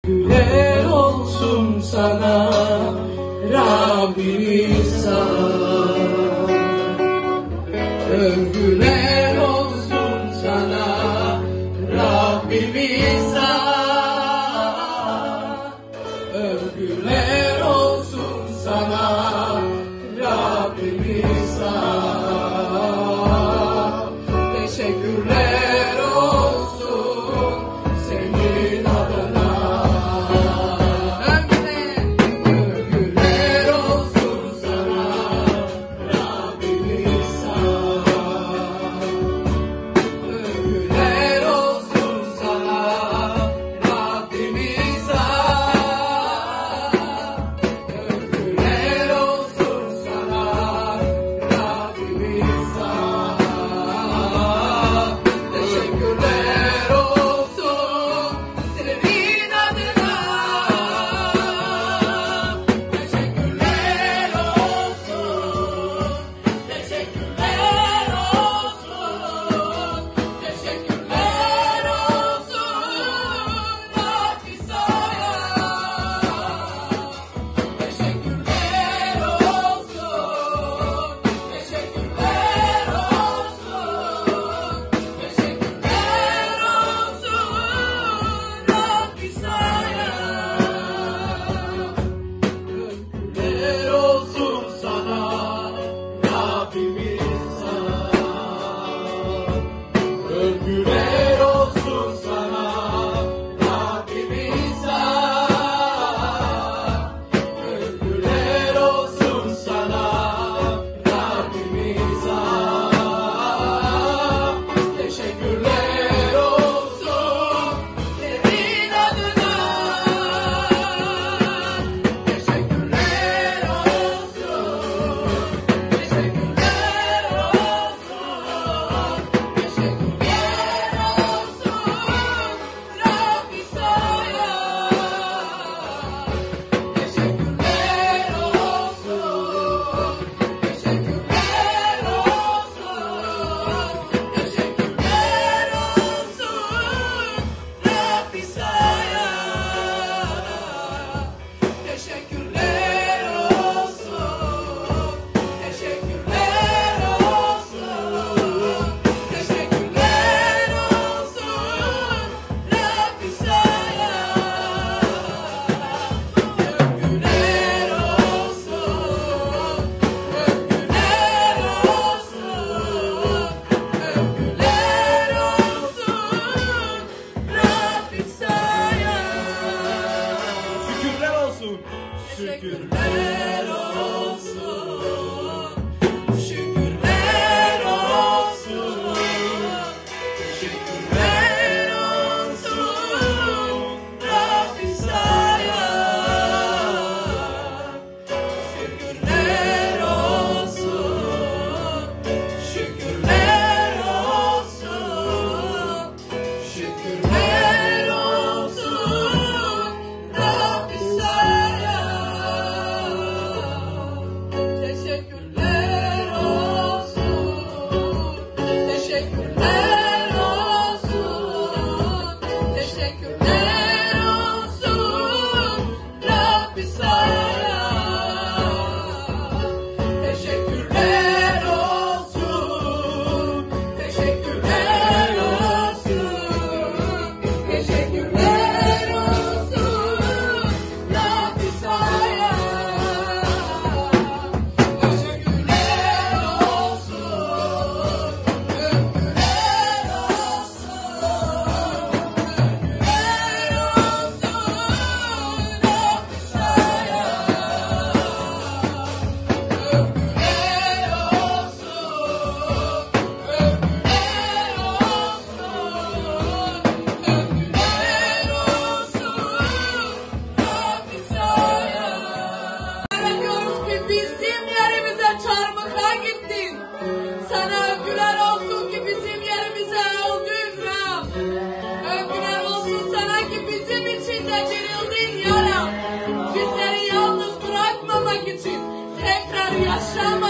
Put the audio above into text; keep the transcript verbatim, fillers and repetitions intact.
Teşekkürler olsun sana Rab İsa'ya. Övgüler olsun sana Rabbim İsa'ya. Övgüler olsun sana Rabbim İsa'ya. Teşekkürler olsun senin adına. Övgüler olsun sana Rabbim İsa'ya. Övgüler olsun sana Rabbim İsa'ya. Övgüler olsun sana Rabbim İsa'ya. Teşekkürler olsun senin adına. Teşekkürler olsun. Teşekkürler olsun. Teşekkürler olsun Rab İsa'ya. Teşekkürler olsun. Teşekkürler olsun. Teşekkürler olsun Rab İsa'ya. Övgüler olsun sana Rabbim İsa'ya. Övgüler olsun sana Rabbim İsa'ya. Övgüler olsun sana Rabbim İsa'ya. Teşekkürler olsun senin adına. Teşekkürler olsun. Teşekkürler olsun. Teşekkürler olsun Rab İsa'ya. Teşekkürler olsun. Teşekkürler olsun. Teşekkürler olsun Rab İsa'ya. Teşekkürler olsun. Teşekkürler olsun. Teşekkürler olsun Rab İsa'ya. Övgüler olsun. Övgüler olsun. Övgüler olsun Rab İsa'ya. Şükürler olsun. Şükürler olsun. Şükürler olsun. Şükürler olsun Rab İsa'ya. Şükürler olsun. Şükürler olsun. Şükürler olsun Rab İsa'ya. Teşekkürler olsun. Teşekkürler olsun. Teşekkürler olsun Rab İsa'ya. Teşekkürler olsun. Teşekkürler olsun. Teşekkürler olsun Rab İsa'ya. Övgüler olsun. Övgüler olsun. Övgüler olsun Rab İsa'ya. Övgüler olsun. Övgüler olsun. Övgüler olsun Rab İsa'ya. Diyoruz ki bizim yerimize çarmıha gittin. Sana övgüler olsun ki bizim yerimize öldün Rab. Övgüler olsun sana ki bizim için de dirildin ya Rab. Bizleri yalnız bırakmamak için tekrar yaşam